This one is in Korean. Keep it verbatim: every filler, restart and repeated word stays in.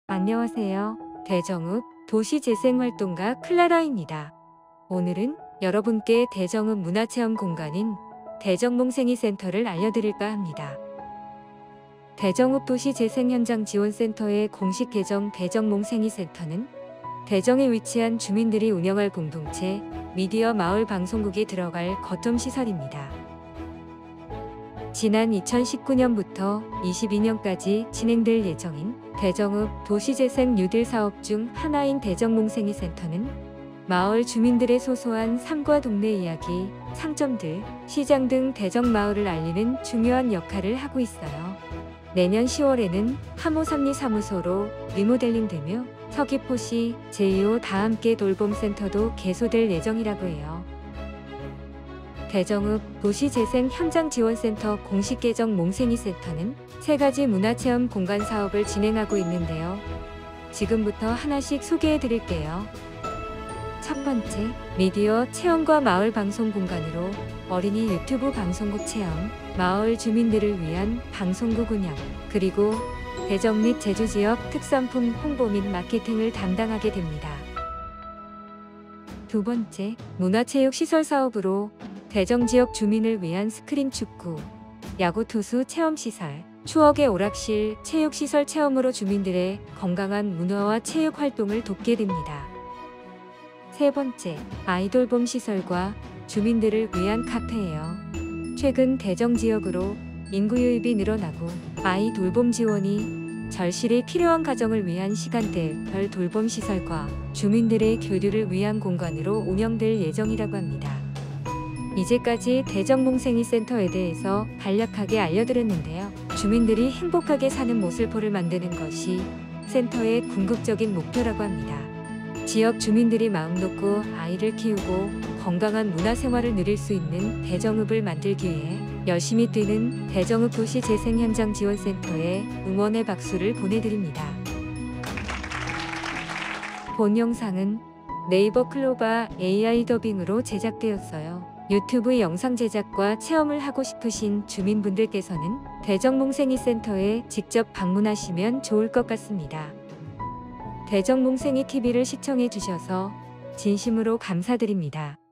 안녕하세요. 대정읍 도시재생활동가 클라라입니다. 오늘은 여러분께 대정읍 문화체험 공간인 대정몽생이센터를 알려드릴까 합니다. 대정읍 도시재생현장지원센터의 공식 계정 대정몽생이센터는 대정에 위치한 주민들이 운영할 공동체 미디어 마을 방송국이 들어갈 거점 시설입니다. 지난 이천십구 년부터 이십이 년까지 진행될 예정인 대정읍 도시재생 뉴딜 사업 중 하나인 대정몽생이센터는 마을 주민들의 소소한 삶과 동네 이야기, 상점들, 시장 등 대정마을을 알리는 중요한 역할을 하고 있어요. 내년 시월에는 하모삼리 사무소로 리모델링되며 서귀포시 제이 호 다함께 돌봄센터도 개소될 예정이라고 해요. 대정읍 도시재생현장지원센터 공식 계정 몽생이센터는 세 가지 문화체험 공간 사업을 진행하고 있는데요. 지금부터 하나씩 소개해 드릴게요. 첫 번째, 미디어 체험과 마을 방송 공간으로 어린이 유튜브 방송국 체험, 마을 주민들을 위한 방송국 운영, 그리고 대정 및 제주 지역 특산품 홍보 및 마케팅을 담당하게 됩니다. 두 번째, 문화체육시설 사업으로 대정 지역 주민을 위한 스크린 축구, 야구 투수 체험시설, 추억의 오락실, 체육시설 체험으로 주민들의 건강한 문화와 체육 활동을 돕게 됩니다. 세 번째, 아이돌봄 시설과 주민들을 위한 카페예요. 최근 대정 지역으로 인구 유입이 늘어나고 아이 돌봄 지원이 절실히 필요한 가정을 위한 시간대별 돌봄 시설과 주민들의 교류를 위한 공간으로 운영될 예정이라고 합니다. 이제까지 대정몽생이센터에 대해서 간략하게 알려드렸는데요. 주민들이 행복하게 사는 모슬포를 만드는 것이 센터의 궁극적인 목표라고 합니다. 지역 주민들이 마음 놓고 아이를 키우고 건강한 문화생활을 누릴 수 있는 대정읍을 만들기 위해 열심히 뛰는 대정읍 도시재생현장지원센터에 응원의 박수를 보내드립니다. 본 영상은 네이버 클로바 에이아이 더빙으로 제작되었어요. 유튜브 영상 제작과 체험을 하고 싶으신 주민분들께서는 대정몽생이센터에 직접 방문하시면 좋을 것 같습니다. 대정몽생이티비를 시청해 주셔서 진심으로 감사드립니다.